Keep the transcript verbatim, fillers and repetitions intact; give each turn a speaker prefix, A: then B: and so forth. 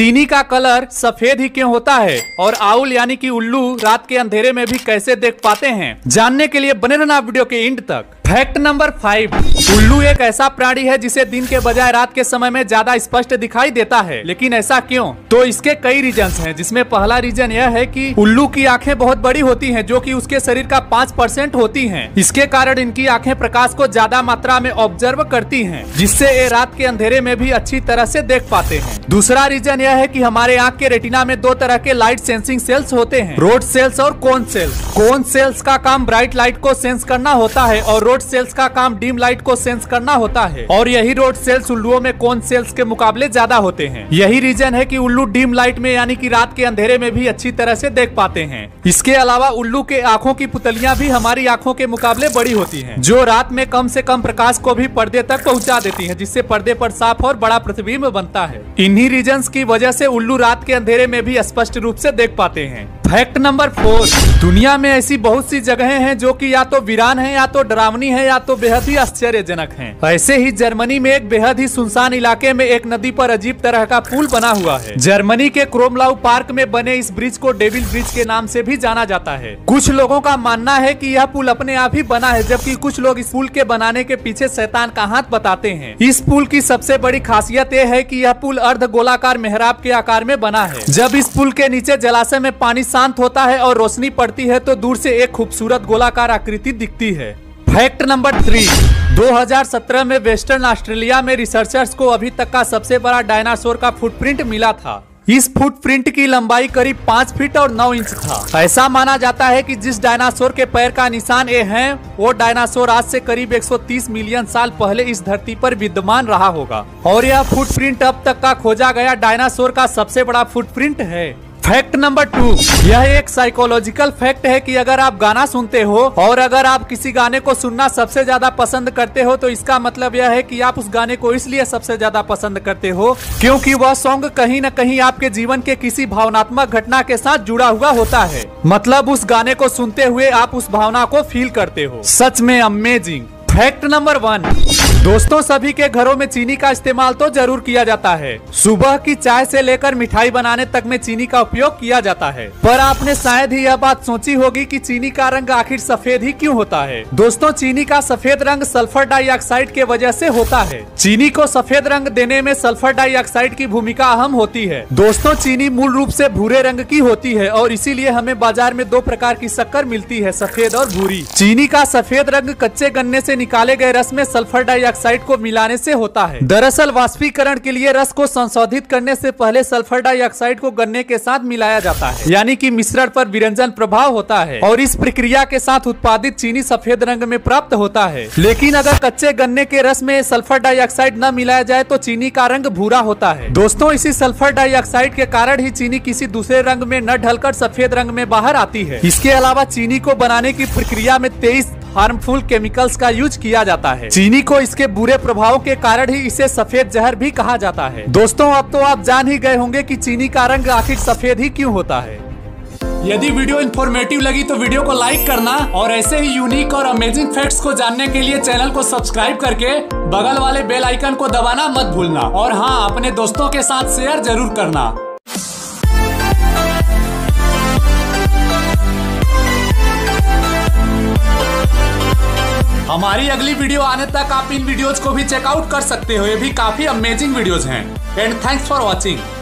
A: चीनी का कलर सफेद ही क्यों होता है और आउल यानी कि उल्लू रात के अंधेरे में भी कैसे देख पाते हैं, जानने के लिए बने रहना वीडियो के एंड तक। फैक्ट नंबर फाइव, उल्लू एक ऐसा प्राणी है जिसे दिन के बजाय रात के समय में ज्यादा स्पष्ट दिखाई देता है। लेकिन ऐसा क्यों? तो इसके कई रीजंस हैं, जिसमें पहला रीजन यह है कि उल्लू की आंखें बहुत बड़ी होती हैं, जो कि उसके शरीर का पाँच परसेंट होती हैं। इसके कारण इनकी आंखें प्रकाश को ज्यादा मात्रा में ऑब्जर्व करती हैं, जिससे ये रात के अंधेरे में भी अच्छी तरह से देख पाते हैं। दूसरा रीजन यह है कि हमारे आंख के रेटिना में दो तरह के लाइट सेंसिंग सेल्स होते हैं, रोड सेल्स और कोन सेल्स। कोन सेल्स का काम ब्राइट लाइट को सेंस करना होता है और रोड सेल्स का काम डिम लाइट को सेंस करना होता है, और यही रोड सेल्स उल्लुओं में कोन सेल्स के मुकाबले ज्यादा होते हैं। यही रीजन है कि उल्लू डिम लाइट में यानी कि रात के अंधेरे में भी अच्छी तरह से देख पाते हैं। इसके अलावा उल्लू के आंखों की पुतलियां भी हमारी आंखों के मुकाबले बड़ी होती हैं, जो रात में कम से कम प्रकाश को भी पर्दे तक पहुंचा देती हैं, जिससे पर्दे पर साफ और बड़ा प्रतिबिंब बनता है। इन्हीं रीजंस की वजह से उल्लू रात के अंधेरे में भी स्पष्ट रूप से देख पाते हैं। फैक्ट नंबर फोर, दुनिया में ऐसी बहुत सी जगहें हैं जो कि या तो वीरान हैं, या तो डरावनी हैं, या तो बेहद ही आश्चर्यजनक हैं। ऐसे ही जर्मनी में एक बेहद ही सुनसान इलाके में एक नदी पर अजीब तरह का पुल बना हुआ है। जर्मनी के क्रोमलाउ पार्क में बने इस ब्रिज को डेविल ब्रिज के नाम से भी जाना जाता है। कुछ लोगों का मानना है कि यह पुल अपने आप ही बना है, जबकि कुछ लोग इस पुल के बनाने के पीछे शैतान का हाथ बताते हैं। इस पुल की सबसे बड़ी खासियत यह है कि यह पुल अर्ध गोलाकार मेहराब के आकार में बना है। जब इस पुल के नीचे जलाशय में पानी शांत होता है और रोशनी पड़ती है तो दूर से एक खूबसूरत गोलाकार आकृति दिखती है। फैक्ट नंबर थ्री, दो हज़ार सत्रह में वेस्टर्न ऑस्ट्रेलिया में रिसर्चर्स को अभी तक का सबसे बड़ा डायनासोर का फुटप्रिंट मिला था। इस फुटप्रिंट की लंबाई करीब पाँच फीट और नौ इंच था। ऐसा माना जाता है कि जिस डायनासोर के पैर का निशान ये है, वो डायनासोर आज से करीब एक सौ तीस मिलियन साल पहले इस धरती पर विद्यमान रहा होगा, और यह फुटप्रिंट अब तक का खोजा गया डायनासोर का सबसे बड़ा फुटप्रिंट है। फैक्ट नंबर टू, यह एक साइकोलॉजिकल फैक्ट है कि अगर आप गाना सुनते हो और अगर आप किसी गाने को सुनना सबसे ज्यादा पसंद करते हो, तो इसका मतलब यह है कि आप उस गाने को इसलिए सबसे ज्यादा पसंद करते हो क्योंकि वह सॉन्ग कहीं न कहीं आपके जीवन के किसी भावनात्मक घटना के साथ जुड़ा हुआ होता है। मतलब उस गाने को सुनते हुए आप उस भावना को फील करते हो। सच में अमेजिंग। फैक्ट नंबर वन, दोस्तों सभी के घरों में चीनी का इस्तेमाल तो जरूर किया जाता है। सुबह की चाय से लेकर मिठाई बनाने तक में चीनी का उपयोग किया जाता है। पर आपने शायद ही यह बात सोची होगी कि चीनी का रंग आखिर सफेद ही क्यों होता है। दोस्तों चीनी का सफेद रंग सल्फर डाइऑक्साइड के वजह से होता है। चीनी को सफेद रंग देने में सल्फर डाइऑक्साइड की भूमिका अहम होती है। दोस्तों चीनी मूल रूप से भूरे रंग की होती है और इसीलिए हमें बाजार में दो प्रकार की शक्कर मिलती है, सफेद और भूरी। चीनी का सफेद रंग कच्चे गन्ने से निकाले गए रस में सल्फर डाइऑक्साइड को मिलाने से होता है। दरअसल वाष्पीकरण के लिए रस को संशोधित करने से पहले सल्फर डाइऑक्साइड को गन्ने के साथ मिलाया जाता है, यानी कि मिश्रण पर विरंजन प्रभाव होता है, और इस प्रक्रिया के साथ उत्पादित चीनी सफेद रंग में प्राप्त होता है। लेकिन अगर कच्चे गन्ने के रस में सल्फर डाइऑक्साइड न मिलाया जाए तो चीनी का रंग भूरा होता है। दोस्तों इसी सल्फर डाइऑक्साइड के कारण ही चीनी किसी दूसरे रंग में न ढलकर सफेद रंग में बाहर आती है। इसके अलावा चीनी को बनाने की प्रक्रिया में तेईस हार्मफुल केमिकल्स का यूज किया जाता है। चीनी को इसके बुरे प्रभावों के कारण ही इसे सफेद जहर भी कहा जाता है। दोस्तों अब तो आप जान ही गए होंगे कि चीनी का रंग आखिर सफेद ही क्यों होता है। यदि वीडियो इन्फॉर्मेटिव लगी तो वीडियो को लाइक करना, और ऐसे ही यूनिक और अमेजिंग फैक्ट्स को जानने के लिए चैनल को सब्सक्राइब करके बगल वाले बेल आइकन को दबाना मत भूलना, और हाँ अपने दोस्तों के साथ शेयर जरूर करना। हमारी अगली वीडियो आने तक आप इन वीडियोज को भी चेकआउट कर सकते हो, ये भी काफी अमेजिंग वीडियोज हैं। And thanks for watching.